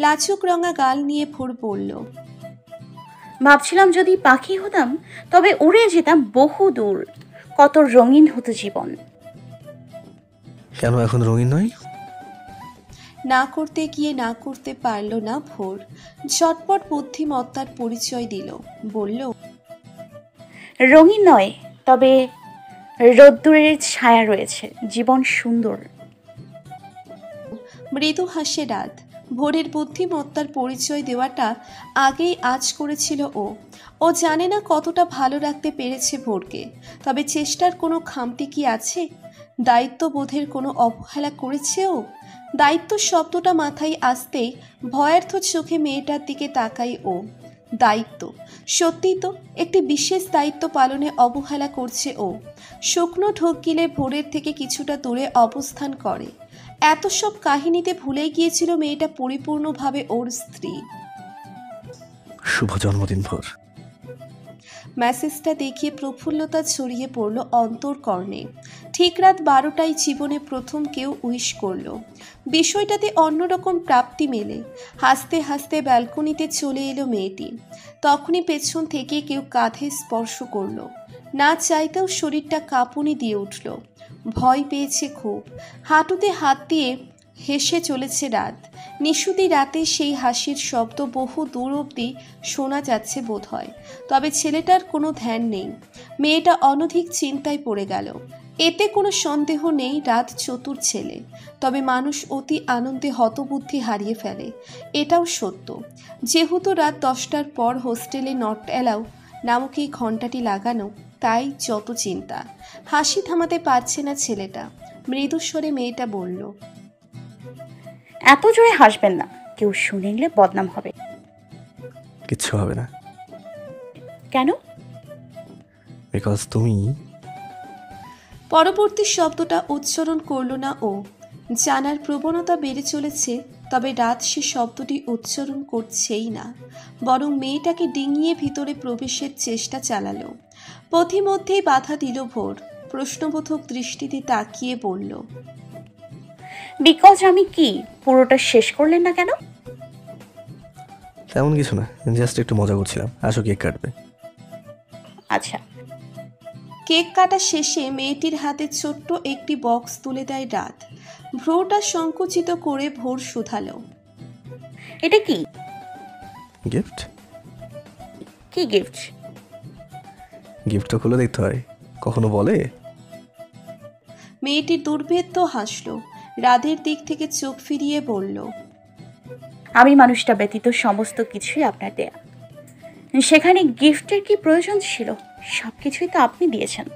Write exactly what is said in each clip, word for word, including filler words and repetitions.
লাচুক রঙা গাল নিয়ে ভোর বলল, ভাবছিলাম যদি পাখি হতাম তবে উড়ে যেতাম বহু দূর, কত রঙিন হতো জীবন। কেন এখন রঙিন নয়? না করতে গিয়ে না করতে পারল না ভোর। ঝটপট বুদ্ধিমত্তার পরিচয় দিল, বলল, রঙিন নয়, তবে রোদ্দুরের ছায়া রয়েছে, জীবন সুন্দর। মৃদু হাসে রাত। ভোরের বুদ্ধিমত্তার পরিচয় দেওয়াটা আগেই আজ করেছিল ও। ও জানে না কতটা ভালো রাখতে পেরেছে ভোরকে, তবে চেষ্টার কোনো খামতি কি আছে? দায়িত্ববোধের কোনো অবহেলা করেছে ও? দায়িত্ব শব্দটা মাথায় আসতেই ভয়ার্থ চোখে মেয়েটার দিকে তাকাই ও। দায়িত্ব, সত্যিই তো একটি বিশেষ দায়িত্ব পালনে অবহেলা করছে ও। শুকনো ঢোক গিলে ভোরের থেকে কিছুটা দূরে অবস্থান করে। এত সব কাহিনীতে ভুলেই গিয়েছিল মেয়েটা পরিপূর্ণভাবে ওর স্ত্রী। শুভ জন্মদিন ভোর। মেসেজটা দেখিয়ে প্রফুল্লতা ছড়িয়ে পড়ল অন্তরকর্ণে। ঠিক রাত বারোটায় জীবনে প্রথম কেউ উইশ করলো। বিষয়টাতে অন্যরকম প্রাপ্তি মেলে। হাসতে হাসতে ব্যালকনিতে চলে এলো মেয়েটি। তখনই পেছন থেকে কেউ কাঁধে স্পর্শ করলো। না চাইতেও শরীরটা কাঁপুনি দিয়ে উঠল। ভয় পেয়েছে খুব। হাঁটুতে হাত দিয়ে হেসে চলেছে রাত। নিশুতি রাতে সেই হাসির শব্দ বহু দূর অবধি শোনা যাচ্ছে বোধ হয়। তবে ছেলেটার কোনো ধ্যান নেই। মেয়েটা অনধিক চিন্তায় পড়ে গেল। এতে কোনো সন্দেহ নেই রাত চতুর ছেলে, তবে মানুষ অতি আনন্দে হতবুদ্ধি হারিয়ে ফেলে, এটাও সত্য। যেহেতু রাত দশটার পর হোস্টেলে নট অ্যালাউ নামক এই ঘণ্টাটি লাগানো, তাই যত চিন্তা। হাসি থামাতে পারছে না ছেলেটা। মৃদুস্বরে মেয়েটা বলল, এত জোরে হাসবেন না, কেউ শুনে নিলে বদনাম হবে। কিচ্ছু হবে না। কেন? বিকজ তুমি। পরবর্তী শব্দটা উচ্চারণ করল না ও। জানার প্রবণতা বেড়ে চলেছে, তবে রাত সে শব্দটি উচ্চারণ করছেই না, বরং মেয়েটাকে ডিঙিয়ে ভিতরে প্রবেশের চেষ্টা চালালো। পথিমধ্যেই বাধা দিল ভোর। প্রশ্নবোধক দৃষ্টিতে তাকিয়ে বলল, বিকজ আমি কি? পুরোটা শেষ করলেন না কেন? তেমন কিছু না, জাস্ট একটু মজা করছিলাম। আসো কেক কাটবে। আচ্ছা। কেক কাটা শেষে মেয়েটির হাতে ছোট্ট একটি বক্স তুলে দেয় রাত। ভ্রুটা সংকুচিত করে ভোর শুধালো, এটা কি? গিফট। কি গিফট? গিফট তো খুলে দেখতে হয়, কখনো বলে? মেয়েটি দুর্ভেদ্য হাসল। রাতের দিক থেকে চোখ ফিরিয়ে বলল, আমি মানুষটা ব্যতীত সমস্ত কিছুই আপনার দেয়া। সেখানে গিফটের কি প্রয়োজন ছিল? সবকিছুই তো আপনি দিয়েছেন।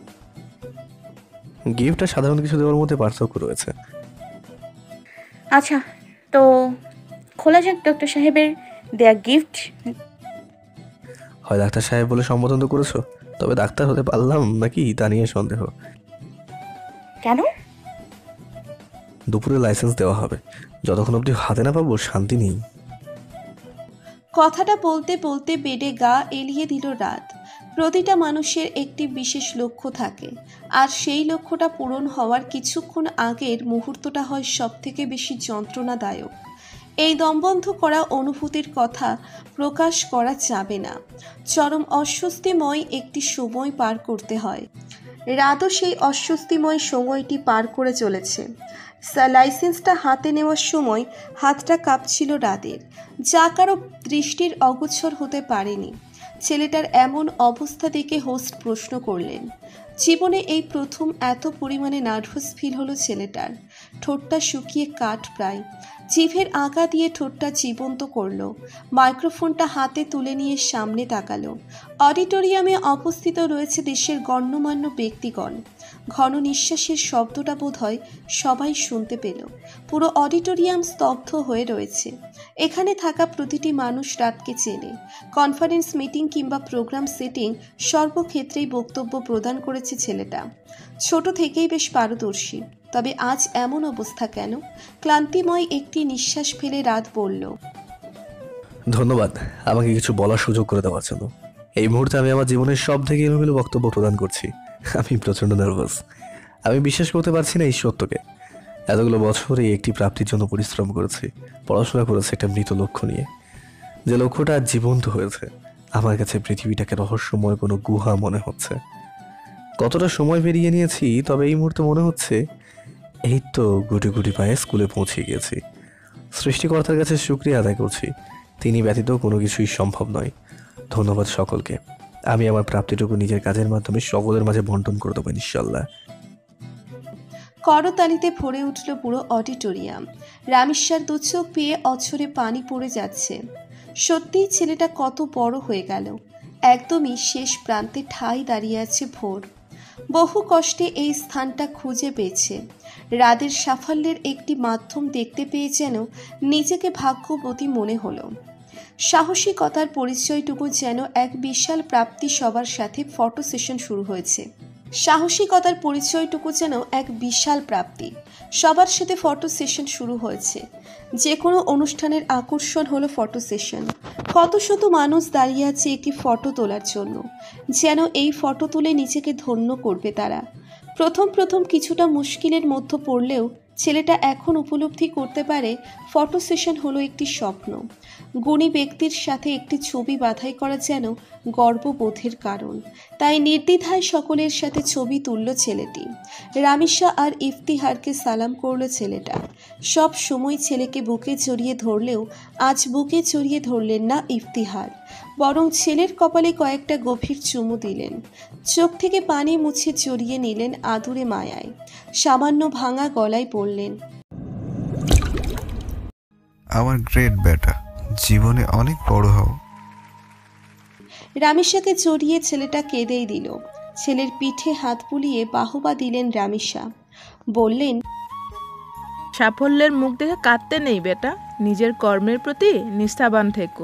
গিফট আর সাধারণ কিছু দেওয়ার মধ্যে পার্থক্য রয়েছে। আচ্ছা, তো খোলা যাক ডক্টর সাহেবের দেয়া গিফট। হয় ডাক্তার সাহেব বলে সম্বোধন তো করেছো, তবে ডাক্তার হতে পারলাম নাকি তা নিয়ে সন্দেহ। কেন? দুপুরে লাইসেন্স দেওয়া হবে, যতক্ষণ অবধি হাতে না পাবো শান্তি নেই। কথাটা বলতে বলতে বেডে গা এলিয়ে দিল রাত। প্রতিটা মানুষের একটি বিশেষ লক্ষ্য থাকে, আর সেই লক্ষ্যটা পূরণ হওয়ার কিছুক্ষণ আগের মুহূর্তটা হয় সব থেকে বেশি যন্ত্রণাদায়ক। এই দমবন্ধ করা অনুভূতির কথা প্রকাশ করা যাবে না। চরম অস্বস্তিময় একটি সময় পার করতে হয়। রাতও সেই অস্বস্তিময় সময়টি পার করে চলেছে। লাইসেন্সটা হাতে নেওয়ার সময় হাতটা কাঁপছিল রাতের, যা কারো দৃষ্টির অগোচর হতে পারেনি। ছেলেটার এমন অবস্থা দেখে হোস্ট প্রশ্ন করলেন। জীবনে এই প্রথম এত পরিমাণে নার্ভাস ফিল হলো ছেলেটার। ঠোঁটটা শুকিয়ে কাঠ প্রায়। জিভের আগা দিয়ে ঠোঁটটা জীবন্ত করলো। মাইক্রোফোনটা হাতে তুলে নিয়ে সামনে তাকালো। অডিটোরিয়ামে অবস্থিত রয়েছে দেশের গণ্যমান্য ব্যক্তিগণ। ঘন নিঃশ্বাসের শব্দটা বোধ হয় সবাই শুনতে পেল। পুরো অডিটোরিয়াম স্তব্ধ হয়ে রয়েছে। এখানে থাকা প্রতিটি মানুষ রাতকে চেনে। কনফারেন্স মিটিং কিংবা প্রোগ্রাম সেটিং সর্বক্ষেত্রেই বক্তব্য প্রদান করেছে ছেলেটা। ছোট থেকেই বেশ পারদর্শী, তবে আজ এমন অবস্থা কেন? ক্লান্তিময় একটি নিঃশ্বাস ফেলে রাত বলল, ধন্যবাদ আমাকে কিছু বলার সুযোগ করে দেওয়ার জন্য। এই মুহূর্তে আমি আমার জীবনের সব থেকে এলোমেলো বক্তব্য প্রদান করছি। আমি প্রচণ্ড নার্ভাস। আমি বিশ্বাস করতে পারছি না এই সত্যকে। এতগুলো বছরে একটি প্রাপ্তির জন্য পরিশ্রম করেছি, পড়াশোনা করেছে একটা মৃত লক্ষ্য নিয়ে, যে লক্ষ্যটা আজ জীবন্ত হয়েছে। আমার কাছে পৃথিবীটাকে রহস্যময় কোনো গুহা মনে হচ্ছে। কতটা সময় বেরিয়ে নিয়েছি, তবে এই মুহূর্তে মনে হচ্ছে এই তো গুটি গুটি পায়ে স্কুলে পৌঁছে গিয়েছি। সৃষ্টিকর্তার কাছে শুকরিয়া আদায় করছি, তিনি ব্যতীত কোনো কিছুই সম্ভব নয়। ধন্যবাদ সকলকে। আমি আমার প্রাপ্তিটুকু নিজের কাজের মাধ্যমে সকলের মাঝে বন্টন করে দেবো ইনশাল্লাহ। করতালিতে ভরে উঠল পুরো অডিটোরিয়াম। রামেশ্বর দু চোখ পেয়ে অঝরে পানি পড়ে যাচ্ছে। সত্যিই ছেলেটা কত বড় হয়ে গেল। একদমই শেষ প্রান্তে ঠাঁই দাঁড়িয়ে আছে ভোর। বহু কষ্টে এই স্থানটা খুঁজে পেয়েছে। রাদের সাফল্যের একটি মাধ্যম দেখতে পেয়ে যেন নিজেকে ভাগ্যবতী মনে হলো। সাহসিকতার পরিচয়টুকু যেন এক বিশাল প্রাপ্তি। সবার সাথে ফটো সেশন শুরু হয়েছে। সাহসিকতার পরিচয়টুকু যেন এক বিশাল প্রাপ্তি। সবার সাথে ফটো সেশন শুরু হয়েছে। যে কোনো অনুষ্ঠানের আকর্ষণ হলো ফটো সেশন। কত শত মানুষ দাঁড়িয়ে আছে একটি ফটো তোলার জন্য, যেন এই ফটো তুলে নিজেকে ধন্য করবে তারা। প্রথম প্রথম কিছুটা মুশকিলের মধ্যে পড়লেও ছেলেটা এখন উপলব্ধি করতে পারে ফটো সেশন হলো একটি স্বপ্ন। গুণী ব্যক্তির সাথে একটি ছবি বাছাই করা যেন গর্ববোধের কারণ। তাই নির্দ্বিধায় সকলের সাথে ছবি তুলল ছেলেটি। রামিশা আর ইফতিহারকে সালাম করল ছেলেটা। সব সময় ছেলেকে বুকে জড়িয়ে ধরলেও আজ বুকে জড়িয়ে ধরলেন না ইফতিহার, বরং ছেলের কপালে কয়েকটা গভীর চুমু দিলেন। চোখ থেকে পানি মুছে জড়িয়ে নিলেন আদুরে মায়ায়। সামান্য ভাঙা গলায় বললেন, আমার গ্রেট বেটা, জীবনে অনেক বড় হও। রামিশাকে জড়িয়ে ছেলেটা কেঁদেই দিল। ছেলের পিঠে হাত বুলিয়ে বাহবা দিলেন রামিশা। বললেন, সাফল্যের মুখ দেখে কাঁদতে নেই বেটা, নিজের কর্মের প্রতি নিষ্ঠাবান থেকো।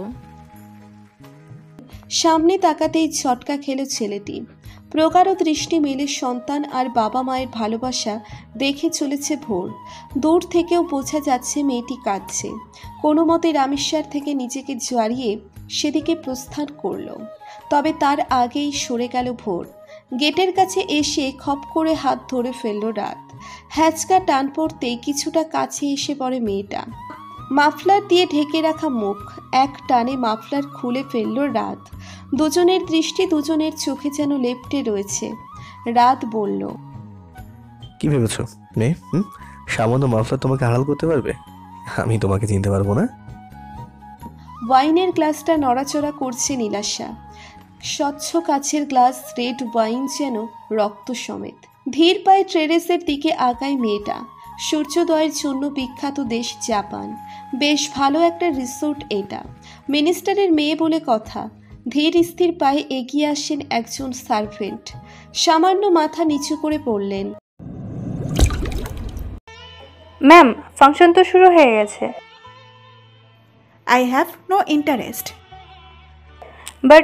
সামনে তাকাতেই ঝটকা খেল ছেলেটি। প্রগাঢ় দৃষ্টি মেলে সন্তান আর বাবা মায়ের ভালোবাসা দেখে চলেছে ভোর। দূর থেকেও বোঝা যাচ্ছে মেয়েটি কাঁদছে। কোনো মতে রামেশ্বর থেকে নিজেকে জড়িয়ে সেদিকে প্রস্থান করল। তবে তার আগেই সরে গেল ভোর। গেটের কাছে এসে খপ করে হাত ধরে ফেলল রাত। হ্যাচকা টান পড়তেই কিছুটা কাছে এসে পড়ে মেয়েটা। মাফলার দিয়ে ঢেকে রাখা মুখ এক টানে মাফলার খুলে ফেলল রাত। দুজনের দৃষ্টি দুজনের চোখে যেন লেপ্টে রয়েছে। রাত বলল, কি ভেবেছো মেয়ে? হুম সামান্য মাফলার তোমাকে আড়াল করতে পারবে? আমি তোমাকে চিনতে পারবো না? ওয়াইনের গ্লাসটা নড়াচড়া করছে নীলাশা। স্বচ্ছ কাছের গ্লাস, রেড ওয়াইন যেন রক্ত সমেত। ধীর পায়ে টেরেসের দিকে আগায় মেয়েটা। সূর্যোদয়ের জন্য বিখ্যাত দেশ জাপান। বেশ ভালো একটা রিসোর্ট এটা। মিনিস্টারের মেয়ে বলে কথা। ধীর স্থির পায়ে এগিয়ে আসেন একজন সার্ভেন্ট। সামান্য মাথা নিচু করে পড়লেন, ম্যাম, ফাংশন তো শুরু হয়ে গেছে। I have no interest. But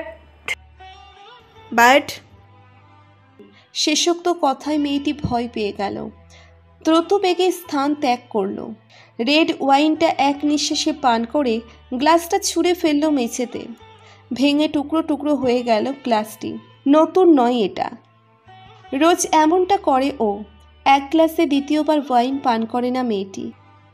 But শেষোক্ত কথায় মেয়েটি ভয় পেয়ে গেল। দ্রুত বেগে স্থান ত্যাগ করল। রেড ওয়াইনটা এক নিঃশ্বাসে পান করে গ্লাসটা ছুঁড়ে ফেলল মেঝেতে। ভেঙে টুকরো টুকরো হয়ে গেল গ্লাসটি। নতুন নয় এটা, রোজ এমনটা করে ও। এক গ্লাসে দ্বিতীয়বার ওয়াইন পান করে না মেয়েটি।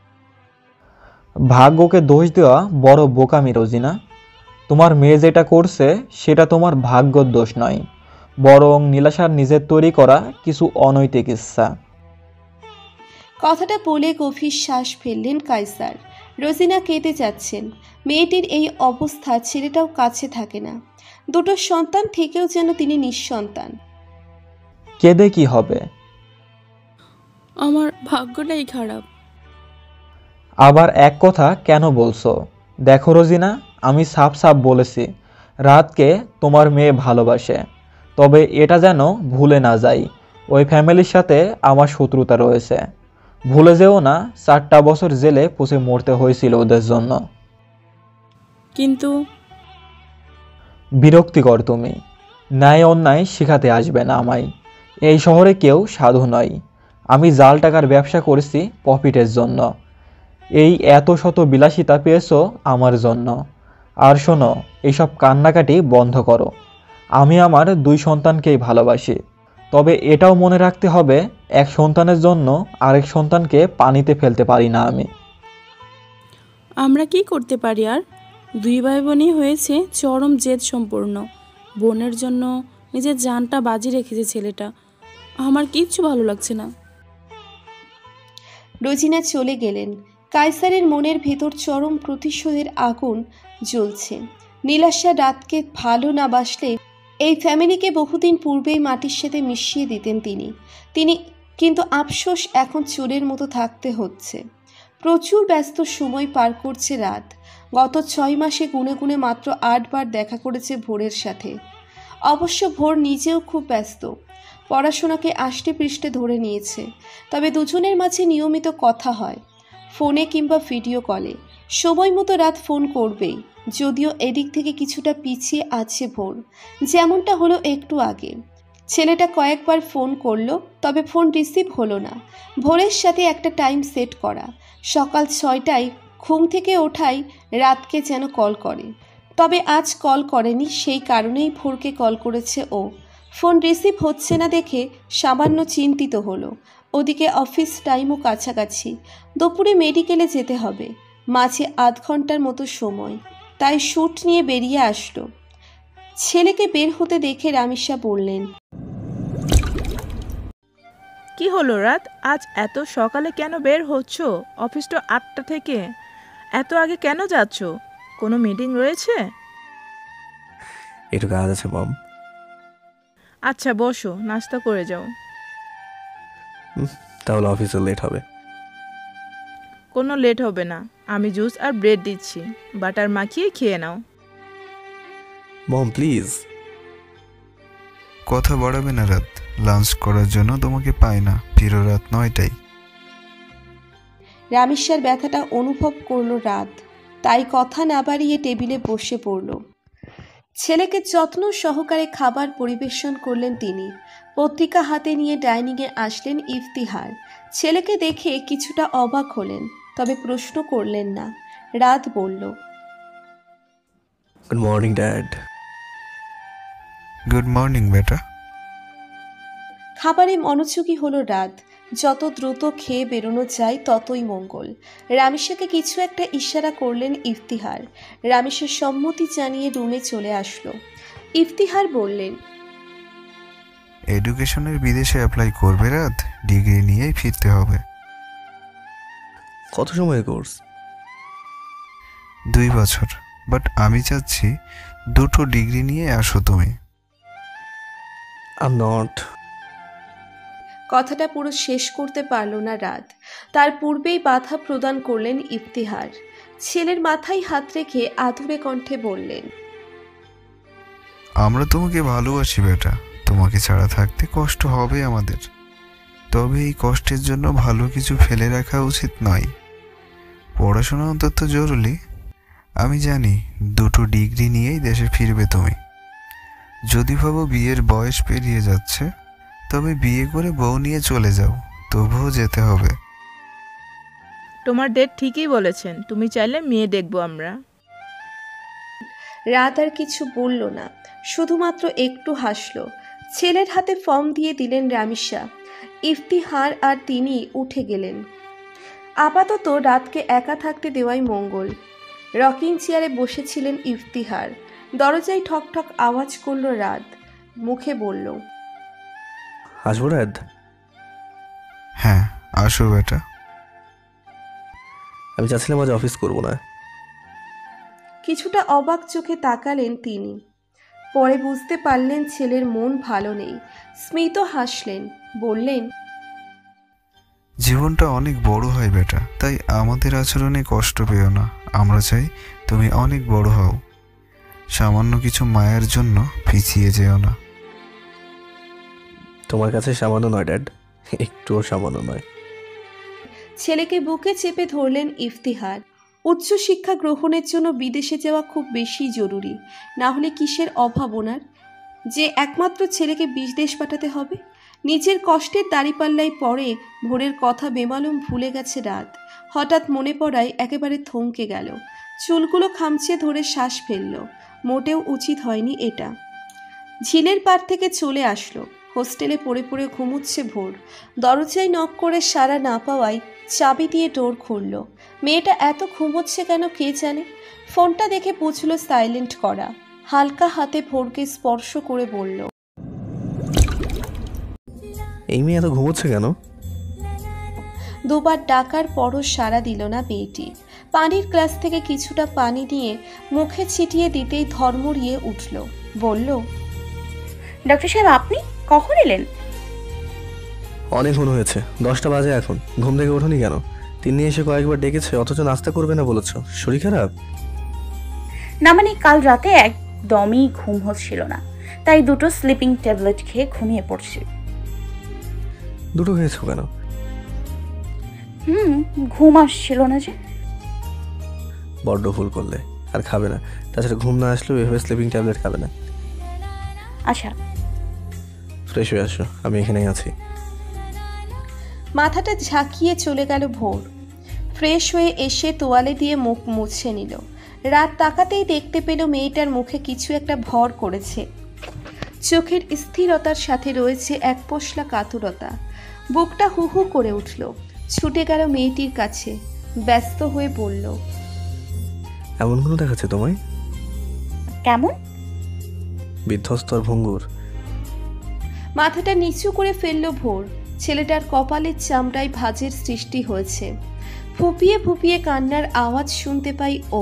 ভাগ্যকে দোষ দেওয়া বড় বোকামি রোজিনা। তোমার মেয়ে যেটা করছে সেটা তোমার ভাগ্যর দোষ নয়, বরং নীলাশার নিজের তৈরি করা কিছু অনৈতিক ইচ্ছা। কথাটা বলে গভীর শ্বাস ফেললেন কায়সার। রোজিনা কেঁদে যাচ্ছেন। মেয়েটির এই অবস্থা ছেলেটাও কাছে থাকে না। দুটো সন্তান থেকেও যেন তিনি নিঃসন্তান। কেঁদে কি হবে? আমার ভাগ্যটাই খারাপ। আবার এক কথা কেন বলছো? দেখো রোজিনা, আমি সাফ সাফ বলেছি রাতকে তোমার মেয়ে ভালোবাসে। তবে এটা যেন ভুলে না যাই, ওই ফ্যামিলির সাথে আমার শত্রুতা রয়েছে। ভুলে যেও না চারটা বছর জেলে পুষে মরতে হয়েছিল ওদের জন্য। কিন্তু বিরক্তিকর তুমি। ন্যায় অন্যায় শেখাতে আসবে না আমায়। এই শহরে কেউ সাধু নয়। আমি জাল টাকার ব্যবসা করেছি প্রফিটের জন্য। এই এত শত বিলাসিতা পেয়েছো আমার জন্য। আর শোনো, এইসব কান্নাকাটি বন্ধ করো। আমি আমার দুই সন্তানকেই ভালোবাসি। তবে এটাও মনে রাখতে হবে এক সন্তানের জন্য আরেক সন্তানকে পানিতে ফেলতে পারি না আমি। আমরা কি করতে পারি আর? দুই ভাই বোনই হয়েছে চরম জেদ সম্পূর্ণ। বোনের জন্য নিজের জানটা বাজি রেখেছে ছেলেটা। আমার কিচ্ছু ভালো লাগছে না। রোজিনা চলে গেলেন। কায়সারের মনের ভেতর চরম প্রতিশোধের আগুন জ্বলছে। নীলাশা রাতকে ভালো না বাসলে এই ফ্যামিলিকে বহুদিন পূর্বেই মাটির সাথে মিশিয়ে দিতেন তিনি তিনি কিন্তু আফসোস এখন চোরের মতো থাকতে হচ্ছে। প্রচুর ব্যস্ত সময় পার করছে রাত। গত ছয় মাসে গুনে গুনে মাত্র আটবার দেখা করেছে ভোরের সাথে। অবশ্য ভোর নিজেও খুব ব্যস্ত, পড়াশোনাকে আষ্টে পৃষ্ঠে ধরে নিয়েছে। তবে দুজনের মাঝে নিয়মিত কথা হয়, ফোনে কিংবা ভিডিও কলে। সময় মতো রাত ফোন করবেই, যদিও এদিক থেকে কিছুটা পিছিয়ে আছে ভোর, যেমনটা হলো একটু আগে। ছেলেটা কয়েকবার ফোন করলো, তবে ফোন রিসিভ হলো না। ভোরের সাথে একটা টাইম সেট করা, সকাল ছয়টায় ঘুম থেকে ওঠাই রাতকে যেন কল করে। তবে আজ কল করেনি, সেই কারণেই ভোরকে কল করেছে ও। ফোন রিসিভ হচ্ছে না দেখে সামান্য চিন্তিত হলো। ওদিকে অফিস টাইমও কাছাকাছি, দুপুরে মেডিকেলে যেতে হবে, মাঝে আধ ঘন্টার মতো সময়। তাই শ্যুট নিয়ে বেরিয়ে আসলো। ছেলেকে বের হতে দেখে রামিসা বললেন, কি হলো রাত, আজ এত সকালে কেন বের হচ্ছ? অফিস তো আটটা থেকে, এত আগে কেন যাচ্ছ? কোনো মিটিং রয়েছে? একটু কাজ আছে মম। আচ্ছা বসো, নাস্তা করে যাও। তাহলে অফিসে লেট হবে। কোনো লেট হবে না, আমি জুস আর ব্রেড দিচ্ছি, বাটার মাখিয়ে খেয়ে নাও। মম প্লিজ। কথা বাড়াবে না রাত, লাঞ্চ করার জন্য তোমাকে পাই না, ফিরো রাত নয়টায়। রামিসার ব্যথাটা অনুভব করলো রাত, তাই কথা না বাড়িয়ে টেবিলে বসে পড়ল। ছেলেকে যত্ন সহকারে খাবার পরিবেশন করলেন তিনি। পত্রিকা হাতে নিয়ে ডাইনিংয়ে আসলেন ইফতিহার। ছেলেকে দেখে কিছুটা অবাক হলেন, তবে প্রশ্ন করলেন না। রাত বলল, good morning dad. Good morning বেটা। খাবারে মনোযোগী হলো রাত। যত দ্রুত খেয়ে বেরোনো যায় ততই মঙ্গল। রামিসাকে কিছু একটা ইশারা করলেন ইফতিহার। রামিসার সম্মতি জানিয়ে রুমে চলে আসলো। ইফতিহার বললেন, এডুকেশনের বিদেশে অ্যাপ্লাই করবে রাত, ডিগ্রি নিয়েই ফিরতে হবে। কত সময় কোর্স? দুই বছর, বাট আমি চাচ্ছি দুটো ডিগ্রি নিয়ে আসো তুমি। I am not. কথাটা পুরো শেষ করতে পারল না রাত। তার পূর্বেই বাধা প্রদান করলেন ইফতিহার। ছেলের মাথায় হাত রেখে আধুরে কণ্ঠে বললেন, আমরা তোমাকে ভালোবাসি বেটা, তোমাকে ছাড়া থাকতে কষ্ট হবে আমাদের, তবে এই কষ্টের জন্য ভালো কিছু ফেলে রাখা উচিত নয়। পড়াশোনা অন্তত জরুরি। আমি জানি দুটো ডিগ্রি নিয়েই দেশে ফিরবে তুমি। যদি ভাবো বিয়ের বয়স পেরিয়ে যাচ্ছে, তবে বিয়ে করে বউ নিয়ে চলে যাও, তবুও যেতে হবে। তোমার ডেট ঠিকই বলেছেন, তুমি চাইলে মেয়ে দেখবো আমরা। রাত আর কিছু বলল না, শুধুমাত্র একটু হাসলো। ছেলের হাতে ফর্ম দিয়ে দিলেন রামিসা। ইফতিহার আর তিনি উঠে গেলেন। আপাতত রাতকে একা থাকতে দেওয়াই মঙ্গল। রকিং চেয়ারে বসেছিলেন ইফতিহার। দরজায় ঠক ঠক আওয়াজ করল রাত। মুখে বলল, আসবো রাত? হ্যাঁ আসো বেটা। আমি চাচ্ছিলাম আজ অফিস করবো না। কিছুটা অবাক চোখে তাকালেন তিনি। পরে বুঝতে পারলেন ছেলের মন ভালো নেই। স্মিত হাসলেন, বললেন, জীবনটা অনেক বড় হয় বেটা, তাই আমাদের আচরণে কষ্ট পেও না। আমরা চাই তুমি অনেক বড় হও, সামান্য কিছু মায়ের জন্য পিছিয়ে যেও না। তোমার কাছে সামান্য নয় ড্যাড, একটুও সামান্য নয়। ছেলেকে বুকে চেপে ধরলেন ইফতিহার। উচ্চশিক্ষা গ্রহণের জন্য বিদেশে যাওয়া খুব বেশি জরুরি, না হলে কিসের অভাব ওনার যে একমাত্র ছেলেকে বিদেশ পাঠাতে হবে। নিজের কষ্টের দাঁড়িপাল্লায় পড়ে ভোরের কথা বেমালুম ভুলে গেছে রাত। হঠাৎ মনে পড়ায় একেবারে থমকে গেল। চুলগুলো খামচে ধরে শ্বাস ফেলল। মোটেও উচিত হয়নি এটা। ঝিলের পাড় থেকে চলে আসলো। হোস্টেলে পড়ে পড়ে ঘুমুচ্ছে ভোর। দরজায় নক করে সাড়া না পাওয়ায় চাবি দিয়ে ডোর খুলল। মেয়েটা এত ঘুমোচ্ছে কেন কে জানে। ফোনটা দেখে বুঝলো সাইলেন্ট করা। হালকা হাতে ভোরকে স্পর্শ করে বলল, এই মেয়ে এত ঘুমোচ্ছে কেন? দুবার ডাকার পরও সাড়া দিল না মেয়েটি। পানির গ্লাস থেকে কিছুটা পানি নিয়ে মুখে ছিটিয়ে দিতেই ধর্মড়িয়ে উঠল। বলল, ডক্টর সাহেব আপনি কখন এলেন? অনেকক্ষণ হয়েছে, দশটা বাজে এখন। ঘুম থেকে ওঠোনি কেন? তিনি এসে কয়েকবার ডেকেছে অথচ নাস্তা করবে না বলেছ। শরীর খারাপ? না মানে কাল রাতে একদমই ঘুম হচ্ছিল না, তাই দুটো স্লিপিং ট্যাবলেট খেয়ে ঘুমিয়ে পড়ছি। দুটো খেয়েছো কেন? হুম ঘুম আসছিল না যে। বড্ড ভুল করলে, আর খাবে না। তাছাড়া ঘুম না আসলেও এভাবে স্লিপিং ট্যাবলেট খাবে না। আচ্ছা ফ্রেশ হয়ে আসো, আমি এখানেই আছি। মাথাটা ঝাঁকিয়ে চলে গেল ভোর। ফ্রেশ হয়ে এসে তোয়ালে দিয়ে মুখ মুছে নিল। রাত তাকাতেই দেখতে পেল মেয়েটার মুখে কিছু একটা ভর করেছে। চোখের স্থিরতার সাথে রয়েছে এক পশলা কাতরতা। বুকটা হু হু করে উঠল। ছুটে গেল মেয়েটির কাছে, ব্যস্ত হয়ে বলল, এমন কোনো দেখাচ্ছে তোমায়? কেমন? বিধ্বস্তর ভঙ্গুর। মাথাটা নিচু করে ফেলল ভোর। ছেলেটার কপালের চামড়ায় ভাঁজের সৃষ্টি হয়েছে। ফুপিয়ে ফুপিয়ে কান্নার আওয়াজ শুনতে পাই ও।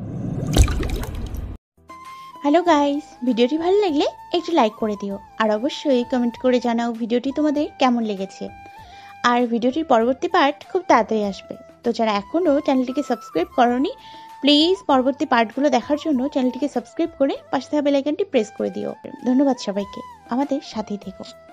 হ্যালো গাইস, ভিডিওটি ভালো লাগলে একটু লাইক করে দিও, আর অবশ্যই কমেন্ট করে জানাও ভিডিওটি তোমাদের কেমন লেগেছে। আর ভিডিওটির পরবর্তী পার্ট খুব তাড়াতাড়ি আসবে, তো যারা এখনও চ্যানেলটিকে সাবস্ক্রাইব করোনি প্লিজ পরবর্তী পার্টগুলো দেখার জন্য চ্যানেলটিকে সাবস্ক্রাইব করে পাশে থাকা বেল আইকনটি প্রেস করে দিও। ধন্যবাদ সবাইকে, আমাদের সাথেই থেকো।